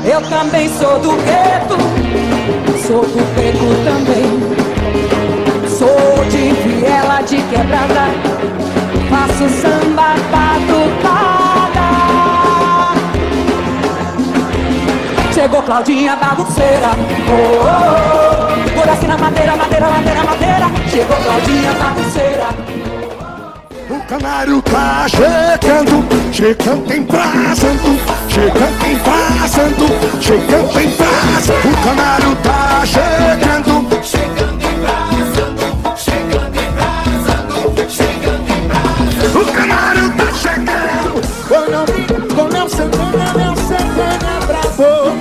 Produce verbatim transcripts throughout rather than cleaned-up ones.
Eu também sou do gueto, sou do beco também. Sou de viela, de quebrada, faço samba batucada. Chegou Claudinha bagunceira, oh, oh, oh. Por assim na madeira, madeira, madeira, madeira. Chegou Claudinha bagunceira. O canário tá chegando, chegando embrasando, chegando embrasando, chegando embrasando. O canário tá chegando, chegando embrasando, chegando embrasando, chegando embrasando. O canário tá chegando. Com Léo Santana, Léo Santana bravo.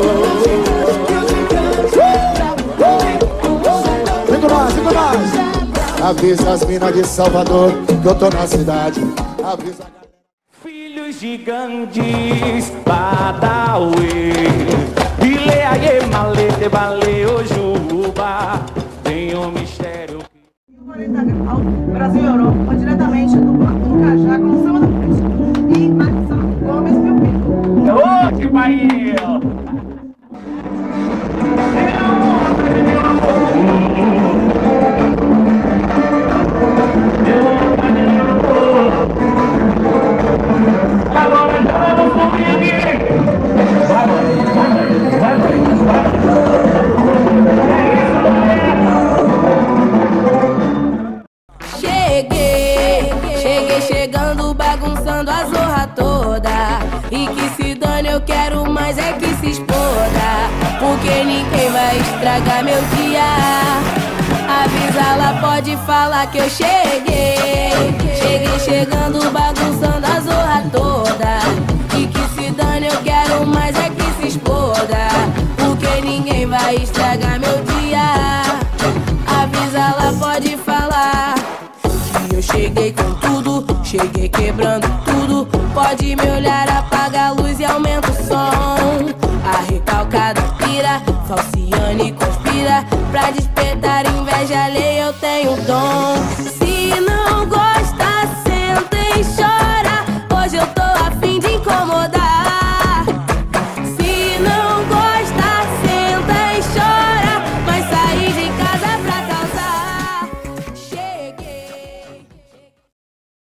Cinco mais, cinco mais. Avisa as minas de Salvador que eu tô na cidade. Avisa. Filhos gigantes, Badauê, Ileaie, Malete, Baleo, Juba. Tem um mistério. quarenta graus, Brasil e Europa, diretamente do Parque do Cajá, com o Samba da Frente. E Marcelo Gomes, meu filho. Ô, que Bahia! Cheguei, cheguei chegando, bagunçando a zorra toda. E que se dane, eu quero mais é que se exploda. Porque ninguém vai estragar meu dia. Avisa, ela pode falar que eu cheguei. Cheguei chegando, bagunçando a zorra toda. E que se dane, eu quero mais é que se exploda. Porque ninguém vai estragar meu dia. Avisa, ela pode falar que eu cheguei com tudo, cheguei quebrando tudo. Pode me olhar, apaga a luz e aumenta o som. A recalcada pira, Falciane conspira pra despertar inveja alheia, eu tenho dom. Se não gosta, senta e chora. Hoje eu tô a fim de incomodar.